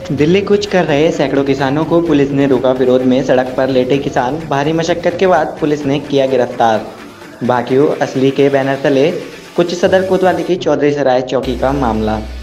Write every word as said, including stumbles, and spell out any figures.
दिल्ली कूच कर रहे सैकड़ों किसानों को पुलिस ने रोका। विरोध में सड़क पर लेटे किसान, भारी मशक्कत के बाद पुलिस ने किया गिरफ्तार। भाकियू असली के बैनर तले कुछ सदर कोतवाली की चौधरी सराय चौकी का मामला।